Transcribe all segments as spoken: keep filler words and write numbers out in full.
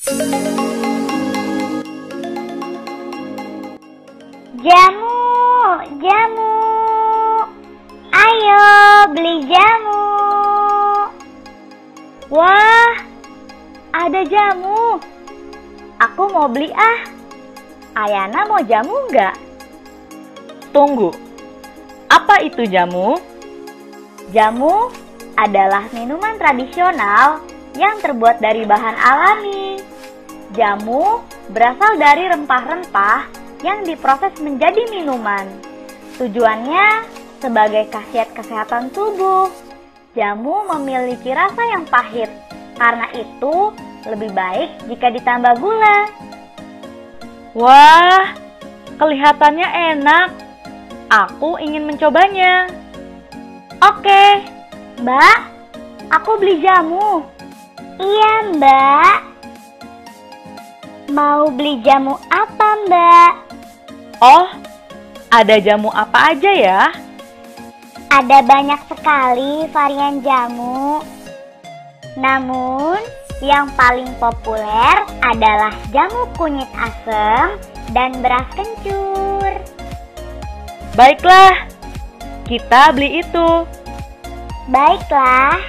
Jamu, jamu. Ayo beli jamu. Wah, ada jamu. Aku mau beli ah. Ayana mau jamu nggak? Tunggu, apa itu jamu? Jamu adalah minuman tradisional yang terbuat dari bahan alami. Jamu berasal dari rempah-rempah yang diproses menjadi minuman. Tujuannya sebagai khasiat kesehatan tubuh. Jamu memiliki rasa yang pahit, karena itu lebih baik jika ditambah gula. Wah, kelihatannya enak. Aku ingin mencobanya. Oke, Mbak, aku beli jamu. Iya, Mbak. Mau beli jamu apa, Mbak? Oh, ada jamu apa aja ya? Ada banyak sekali varian jamu. Namun, yang paling populer adalah jamu kunyit asem dan beras kencur. Baiklah, kita beli itu. Baiklah.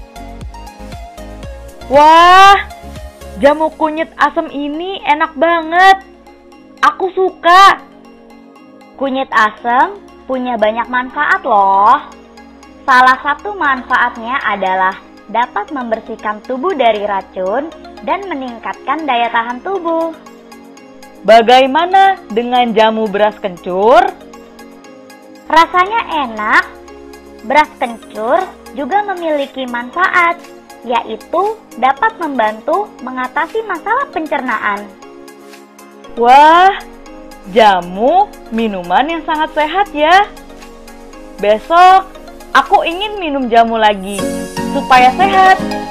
Wah, jamu kunyit asem ini enak banget. Aku suka. Kunyit asem punya banyak manfaat loh. Salah satu manfaatnya adalah dapat membersihkan tubuh dari racun dan meningkatkan daya tahan tubuh. Bagaimana dengan jamu beras kencur? Rasanya enak. Beras kencur juga memiliki manfaat, yaitu dapat membantu mengatasi masalah pencernaan. Wah, jamu minuman yang sangat sehat ya. Besok aku ingin minum jamu lagi supaya sehat.